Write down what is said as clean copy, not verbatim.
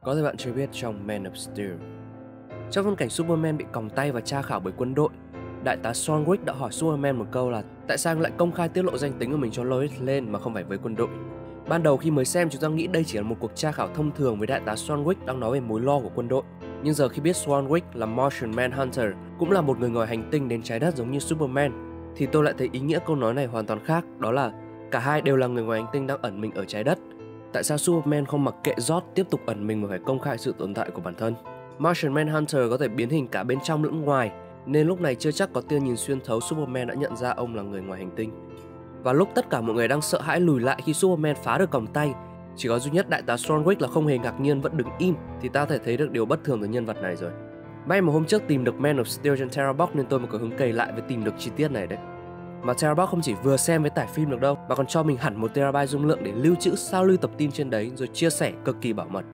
Có thể bạn chưa biết trong Man of Steel, trong phân cảnh Superman bị còng tay và tra khảo bởi quân đội, đại tá Swanwick đã hỏi Superman một câu là tại sao anh lại công khai tiết lộ danh tính của mình cho Lois Lane mà không phải với quân đội. Ban đầu khi mới xem, chúng ta nghĩ đây chỉ là một cuộc tra khảo thông thường với đại tá Swanwick đang nói về mối lo của quân đội. Nhưng giờ khi biết Swanwick là Martian Manhunter, cũng là một người ngoài hành tinh đến trái đất giống như Superman, thì tôi lại thấy ý nghĩa câu nói này hoàn toàn khác, đó là cả hai đều là người ngoài hành tinh đang ẩn mình ở trái đất. Tại sao Superman không mặc kệ Zod tiếp tục ẩn mình mà phải công khai sự tồn tại của bản thân? Martian Manhunter có thể biến hình cả bên trong lẫn ngoài, nên lúc này chưa chắc có tia nhìn xuyên thấu Superman đã nhận ra ông là người ngoài hành tinh. Và lúc tất cả mọi người đang sợ hãi lùi lại khi Superman phá được còng tay, chỉ có duy nhất đại tá Swanwick là không hề ngạc nhiên vẫn đứng im, thì ta có thể thấy được điều bất thường từ nhân vật này rồi. May mà hôm trước tìm được Man of Steel trên Terabox nên tôi mới có hứng cày lại với tìm được chi tiết này đấy. Mà Terabox không chỉ vừa xem với tải phim được đâu, mà còn cho mình hẳn 1 TB dung lượng để lưu trữ sao lưu tập tin trên đấy rồi chia sẻ cực kỳ bảo mật.